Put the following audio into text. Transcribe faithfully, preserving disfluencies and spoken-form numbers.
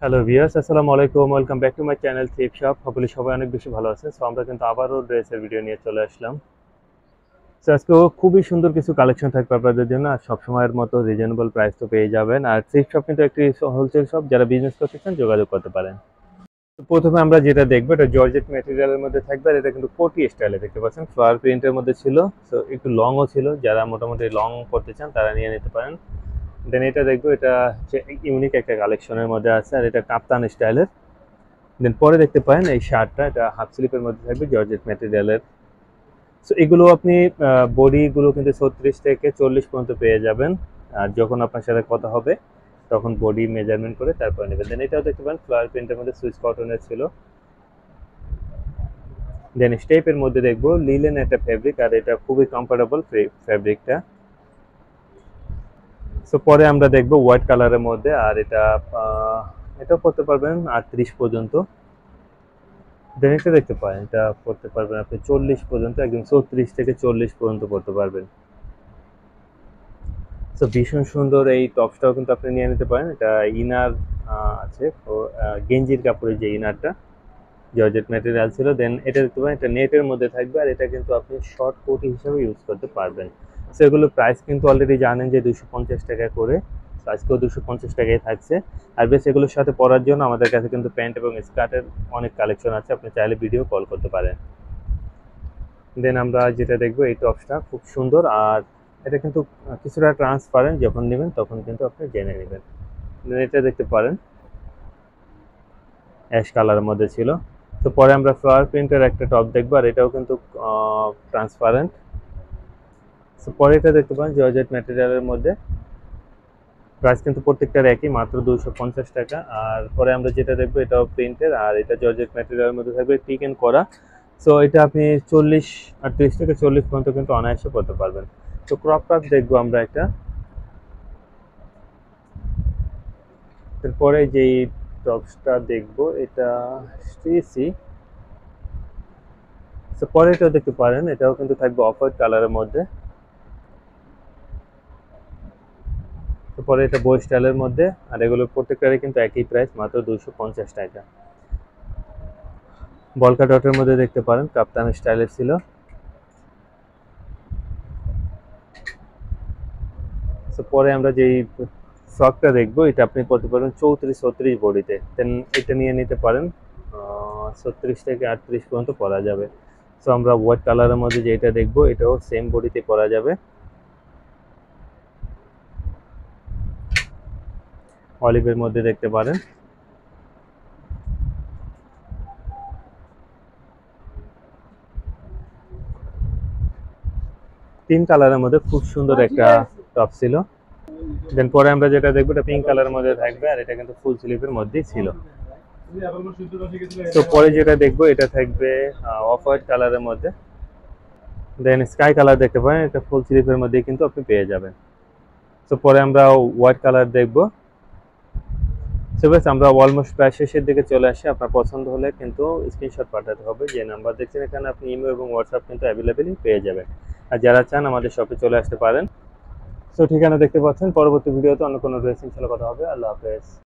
Hello viewers, আসসালামু আলাইকুম। Welcome back to my channel thrift shop. Hopefully সবাই অনেক বেশি ভালো আছেন। সো আমরা কিন্তু আবারও ড্রেসের ভিডিও নিয়ে চলে আসলাম। সো আজকেও খুবই সুন্দর কিছু কালেকশন থাকবে আপনাদের জন্য। আর সবসময়ের মতো রিজনেবল প্রাইস তো পেয়ে যাবেন। আর থ্রিপ শপ কিন্তু একটি হোলসেল শপ, যারা বিজনেস করতে চান যোগাযোগ করতে পারেন। তো প্রথমে আমরা যেটা দেখবো, এটা জর্জেট ম্যাটেরিয়ালের মধ্যে থাকবে। আর এটা কিন্তু কোটি স্টাইলে দেখতে পাচ্ছেন, ফ্লাওয়ার প্রিন্টের মধ্যে ছিল। সো একটু লংও ছিল, যারা মোটামুটি লং পড়তে চান তারা নিয়ে নিতে পারেন। দেন এটা দেখবো, এটা হচ্ছে ইউনিক একটা কালেকশনের মধ্যে আছে, আর এটা কাপ্তান স্টাইলের। দেন পরে দেখতে পারেন এই শার্টটা, এটা হাফ স্লিপের মধ্যে থাকবে, জর্জেট ম্যাটেরিয়ালের। সো এগুলো আপনি বডিগুলো কিন্তু ছত্রিশ থেকে চল্লিশ পর্যন্ত পেয়ে যাবেন। আর যখন আপনার সাথে কথা হবে তখন বডি মেজারমেন্ট করে তারপরে নেবেন। দেন এটাও দেখতে পারেন ফ্লাওয়ার প্রিন্টের মধ্যে সুইচ কটনের ছিল। দেন স্টেপের মধ্যে দেখবো লিলেন একটা ফেব্রিক, আর এটা খুবই কমফোর্টেবল ফেব্রিকটা। সো পরে আমরা দেখবো হোয়াইট কালারের মধ্যে, আর এটা এটাও পরতে পারবেন আটত্রিশ পর্যন্ত। দেন এটা দেখতে পারেন, এটা পড়তে পারবেন আপনি চল্লিশ পর্যন্ত, একদম চৌত্রিশ থেকে চল্লিশ পর্যন্ত পড়তে পারবেন। তো ভীষণ সুন্দর এই টপসটাও কিন্তু আপনি নিয়ে নিতে পারেন। এটা ইনার আছে, ও গেঞ্জির কাপড়ের যে ইনারটা জর্জেট ম্যাটেরিয়াল ছিল। দেন এটা দেখতে পারেন, এটা নেটের মধ্যে থাকবে, আর এটা কিন্তু আপনি শর্ট কোটি হিসেবে ইউজ করতে পারবেন। সো এগুলো প্রাইস কিন্তু অলরেডি জানেন যে দুশো পঞ্চাশ টাকা করে, আজকেও দুশো পঞ্চাশ টাকায় থাকছে। আর বেশ এগুলোর সাথে পরার জন্য আমাদের কাছে কিন্তু প্যান্ট এবং স্কার্টের অনেক কালেকশন আছে, আপনি চাইলে ভিডিও কল করতে পারেন। দেন আমরা যেটা দেখবো, এই টপসটা খুব সুন্দর, আর এটা কিন্তু কিছুটা ট্রান্সপারেন্ট, যখন নেবেন তখন কিন্তু আপনি জেনে নেবেন। দেন এটা দেখতে পারেন অ্যাশ কালারের মধ্যে ছিল। তো পরে আমরা ফ্লাওয়ার প্রিন্টের একটা টপ দেখবো, আর এটাও কিন্তু ট্রান্সপারেন্ট। তো পরে এটা দেখতে পারেন জর্জেট ম্যাটেরিয়ালের মধ্যে, প্রাইস কিন্তু প্রত্যেকটার একই, মাত্র দুশো পঞ্চাশ টাকা। আর পরে আমরা যেটা দেখবো, এটাও প্রিন্টের, আর এটা জর্জেট ম্যাটেরিয়ালের মধ্যে থাকবে, টিক এন্ড করা। সো এটা আপনি চল্লিশ আটত্রিশ থেকে চল্লিশ পর্যন্ত কিন্তু অনায়াসে করতে পারবেন। তো ক্রপ টপ দেখবো আমরা একটা। এরপরে যেই টপসটা দেখবো, এটা স্টিসি। তো পরে এটাও দেখতে পারেন, এটাও কিন্তু থাকবে অফ হোয়াইট কালারের মধ্যে। তো পরে এটা বই স্টাইলের মধ্যে, আর এগুলো প্রত্যেকটারই কিন্তু একই প্রাইস, মাত্র দুশো পঞ্চাশ টাকা। বলকা ডটের মধ্যে দেখতে পারেন, কাপ্তান স্টাইলের ছিল। তো পরে আমরা যেই ফ্রকটা দেখবো, এটা আপনি করতে পারবেন চৌত্রিশ ছত্রিশ বডিতে। দেন এটা নিয়ে নিতে পারেন, ছত্রিশ থেকে আটত্রিশ পর্যন্ত পরা যাবে। সো আমরা হোয়াইট কালারের মধ্যে যেটা দেখবো, এটাও সেম বডিতে পরা যাবে। অলিভের মধ্যে দেখতে পারেন। তিন কালারের মধ্যে খুব সুন্দর একটা টপ ছিল। দেন পরে আমরা যেটা দেখবো, এটা পিঙ্ক কালারের মধ্যে থাকবে, আর এটা কিন্তু ফুল স্লিভের মধ্যেই ছিল। তো পরে যেটা দেখবো, এটা থাকবে অফ হোয়াইট কালারের মধ্যে। দেন স্কাই কালার দেখতে পারেন, এটা ফুল স্লিভের মধ্যে কিন্তু আপনি পেয়ে যাবেন। তো পরে আমরা হোয়াইট কালার দেখবো। সো বেশ, আমরা অলমোস্ট প্রায় শেষের দিকে চলে আসি। আপনার পছন্দ হলে কিন্তু স্ক্রিনশট পাঠাতে হবে। যে নাম্বার দেখছেন এখানে, আপনি ইমো এবং হোয়াটসঅ্যাপ কিন্তু অ্যাভেলেবেলই পেয়ে যাবেন। আর যারা চান আমাদের শপে চলে আসতে পারেন। সো ঠিকানা দেখতে পাচ্ছেন। পরবর্তী ভিডিওতে অন্য কোনো ড্রেস ইনশাআল্লাহ কথা হবে। আল্লাহ হাফেজ।